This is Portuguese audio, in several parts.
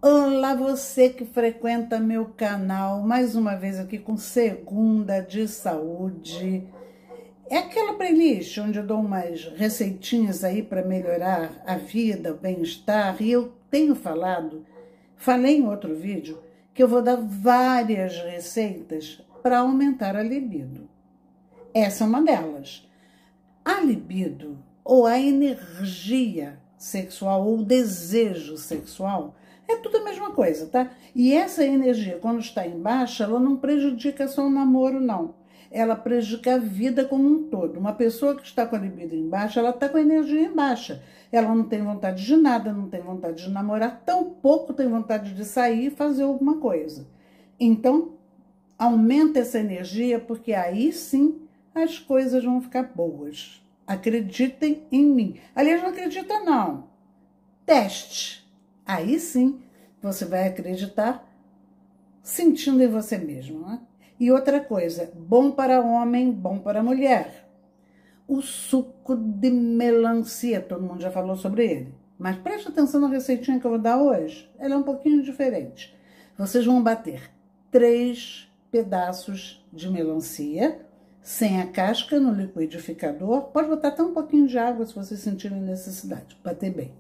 Olá, você que frequenta meu canal, mais uma vez aqui com Segunda de Saúde. É aquela playlist onde eu dou umas receitinhas aí para melhorar a vida, o bem-estar. E eu tenho falei em outro vídeo, que eu vou dar várias receitas para aumentar a libido. Essa é uma delas. A libido, ou a energia sexual, ou o desejo sexual, é tudo a mesma coisa, tá? E essa energia, quando está em baixa, ela não prejudica só o namoro, não. Ela prejudica a vida como um todo. Uma pessoa que está com a libido em baixa, ela está com a energia em baixa. Ela não tem vontade de nada, não tem vontade de namorar, tampouco tem vontade de sair e fazer alguma coisa. Então, aumenta essa energia, porque aí sim as coisas vão ficar boas. Acreditem em mim. Aliás, não acredita não. Teste. Aí sim você vai acreditar sentindo em você mesmo, né? E outra coisa, bom para homem, bom para mulher. O suco de melancia, todo mundo já falou sobre ele. Mas preste atenção na receitinha que eu vou dar hoje. Ela é um pouquinho diferente. Vocês vão bater 3 pedaços de melancia, sem a casca, no liquidificador. Pode botar até um pouquinho de água se vocês sentirem necessidade. Bater bem.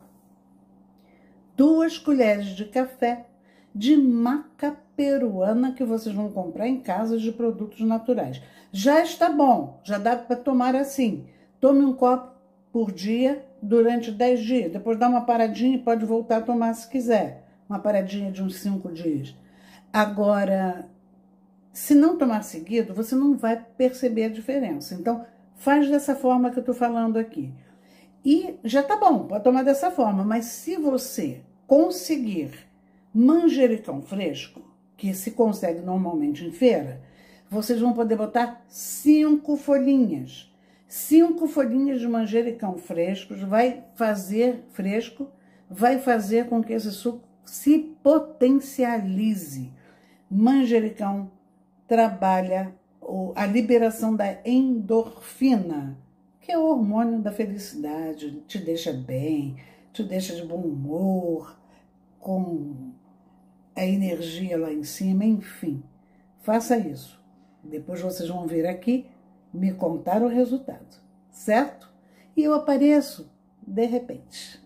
2 colheres de café de maca peruana que vocês vão comprar em casas de produtos naturais. Já está bom, já dá para tomar assim. Tome um copo por dia durante 10 dias. Depois dá uma paradinha e pode voltar a tomar se quiser. Uma paradinha de uns 5 dias. Agora, se não tomar seguido, você não vai perceber a diferença. Então, faz dessa forma que eu estou falando aqui. E já tá bom, pode tomar dessa forma, mas se você conseguir manjericão fresco, que se consegue normalmente em feira, vocês vão poder botar 5 folhinhas. 5 folhinhas de manjericão frescos vai fazer com que esse suco se potencialize. Manjericão trabalha a liberação da endorfina, que é o hormônio da felicidade, te deixa bem, te deixa de bom humor, com a energia lá em cima, enfim. Faça isso. Depois vocês vão vir aqui me contar o resultado, certo? E eu apareço de repente.